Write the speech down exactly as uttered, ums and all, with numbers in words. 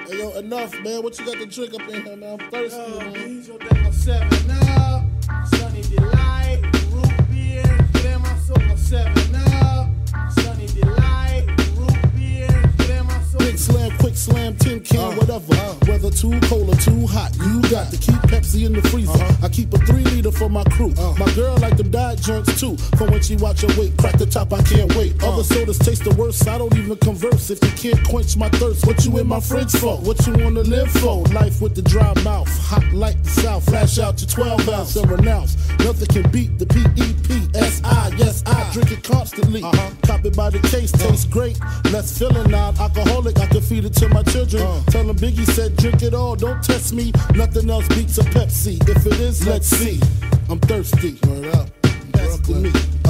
Hey, yo, enough, man. What you got to drink up in here, man? I'm thirsty, Yo, man. these your damn seven up, Sunny Delight, root beer, damn my soul, seven up, Sunny Delight, root beer, damn my soul. Big slam, quick slam, tin can, Uh, whatever. uh. Whether too cold or too hot, you got to keep Pepsi in the freezer. Uh-huh. I keep a three liter for my crew. Uh. My girl like them diet joints too. For when she watch her weight, crack the top, I can't wait. Uh. Other sodas taste the worst, I don't even converse. If you can't quench my thirst, what you in my fridge for? What you wanna live for? Life with the dry mouth, hot like the south. Flash out your twelve ounce and renounce. Nothing can beat the P E P S I. Yes, I drink it constantly. Uh-huh. Cop it by the case, tastes great. Less feeling non-alcoholic, I can feed it to my children. Uh. Tell them Biggie said drink it all, don't test me. Nothing else beats a Pepsi. If it is, let's see. I'm thirsty. Word up. Pass it to Brooklyn. me.